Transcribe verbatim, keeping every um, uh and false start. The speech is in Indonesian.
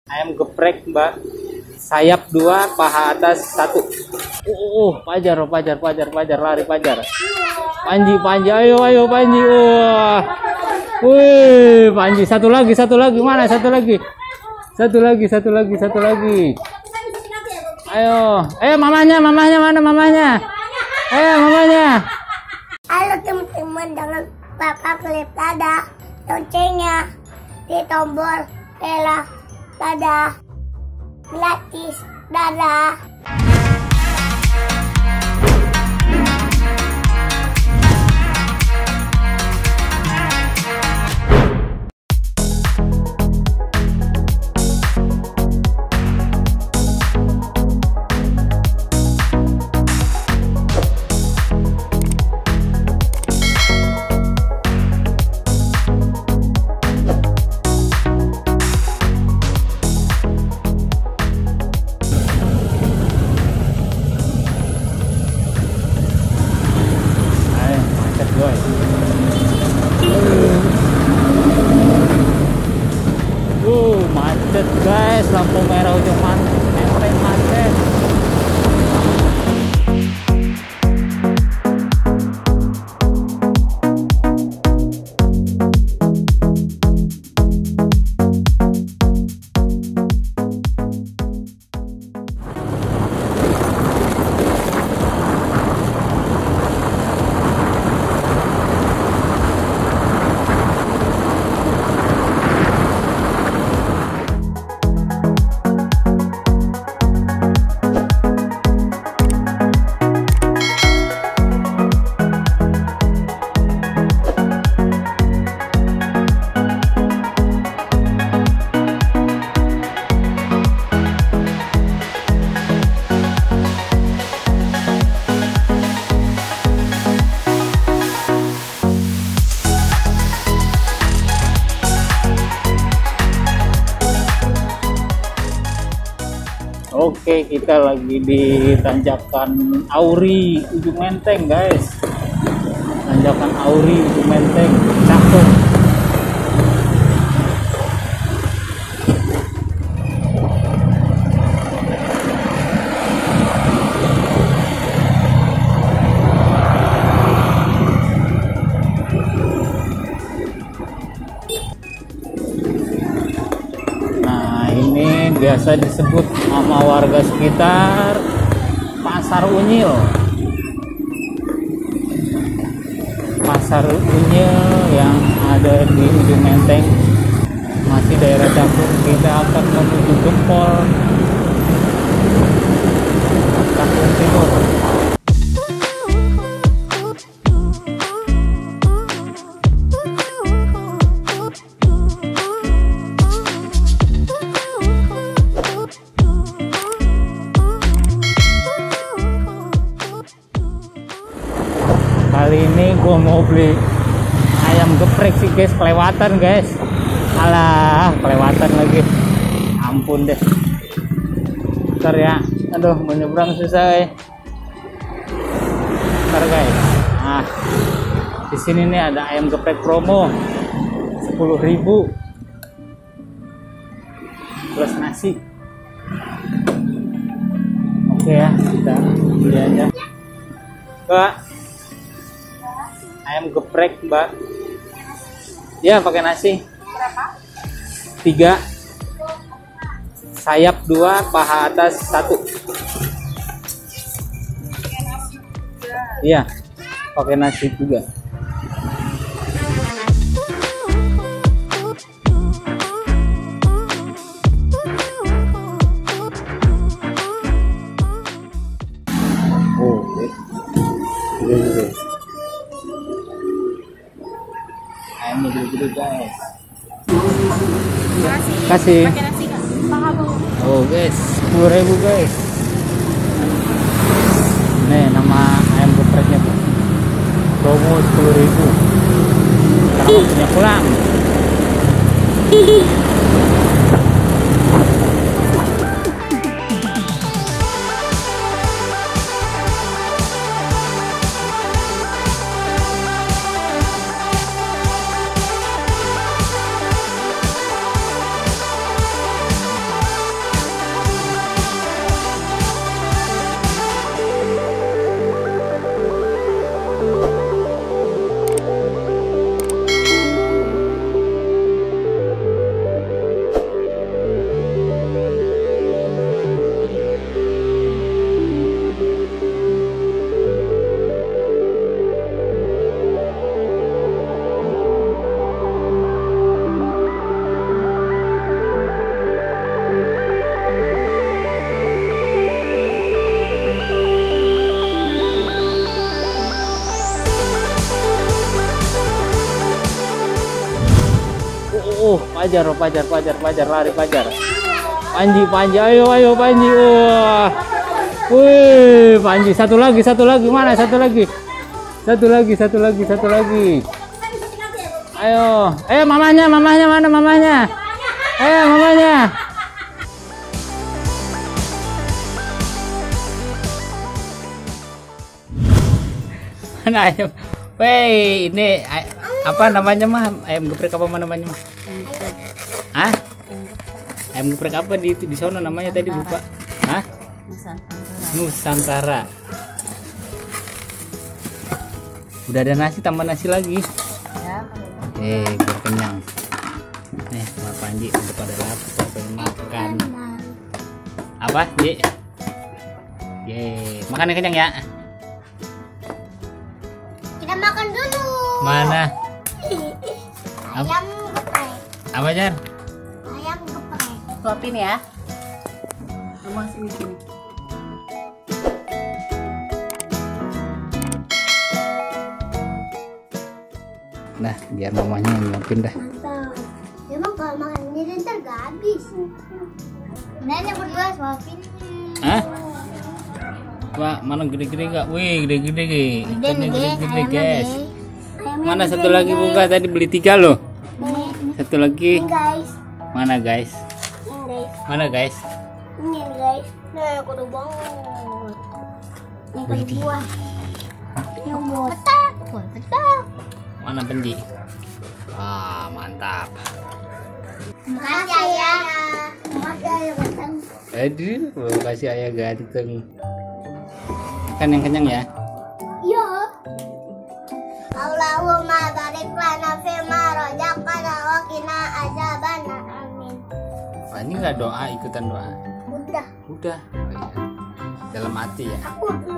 Ayam geprek mbak, sayap dua, paha atas satu. Uh, uh Pajar, Pajar, Pajar, Pajar, lari Pajar. Panji, Panji, ayo, ayo Panji. Wah, wih, Panji, satu lagi, satu lagi, mana satu lagi, satu lagi, satu lagi, satu lagi. Ayo, eh mamanya, mamanya mana mamanya? Eh mamanya. Halo teman-teman, jangan lupa klik dadah loncengnya di tombol bel dadah gratis dadah. Uh, macet guys, lampu merah ujung menteng macet. Oke, kita lagi di tanjakan Auri Ujung Menteng guys. Tanjakan Auri Ujung Menteng, cakep. Biasa disebut sama warga sekitar Pasar Unyil. Pasar Unyil yang ada di Ujung Menteng, masih daerah campur. Kita akan menuju Gempol, Kampung Timur. Kali ini gue mau beli ayam geprek sih guys, kelewatan guys. Alah, kelewatan lagi. Ampun deh. Ntar ya, aduh menyeberang susah eh. Ntar guys. Nah, di sini nih ada ayam geprek promo sepuluh ribu plus nasi. Oke ya, kita beli aja. Mbak, ayam geprek mbak. Ya pakai nasi. Berapa? Tiga. Sayap dua, paha atas satu. Iya, pakai nasi juga. Oh, oke. Gede-gede. Ayamnya gede-gede guys. Nasi. Kasih. Pakai nasi nggak? Paha bawang. Oh guys, sepuluh ribu guys. Nih nama ayam gepreknya tuh. Promo sepuluh ribu. Karena waktunya pulang. Pajar, Pajar, Pajar, Pajar, lari Pajar. Panji, Panji, ayo, ayo Panji. Wah. Wih, Panji, satu lagi, satu lagi, mana satu lagi? Satu lagi, satu lagi, satu lagi. Ayo, ayo mamanya, mamanya mana mamanya? Ayo mamanya. Mana ayam? Weh, ini ay- apa namanya mah? Ayam geprek apa mah namanya mah? Hah? Ayam geprek apa di di sana namanya tadi lupa? Hah? Nusantara. Udah ada nasi, tambah nasi lagi. Eh, biar kenyang. Nih, sama Panji udah pada lapar pengen makan. Apa, Ji? Ye, makan yang kenyang ya. Kita makan dulu. Mana? Ayam geprek. Apa, Jar? Ayam geprek. Suapin ya. Rumah sini sini. Nah, biar mamanya yang nyuapin dah. Mantap. Emang kalau makan ini ntar gak habis. Nenek berdua suapin. Hah? Wah, mana gede-gede enggak? Wih, gede-gede. Ikannya gede-gede, guys. Mana satu lagi buka tadi beli tiga loh. Satu lagi. Ini guys. Mana guys? Ini guys. Mana guys? Ini guys. Nah, kudu banget. Ini kedua. Ini buat. Petak. Petak. Mana Panji? Wah, mantap. Makasih ayah. Makasih ayah ganteng. Aduh, mau kasih ayah ganteng. Kan yang kenyang ya? Iya. Allahumma barik lana fima razaqtana wa qina azabannar. Amin. Wah, ini nggak doa, ikutan doa. Udah. Udah. Oh, iya. Dalam hati ya. Aku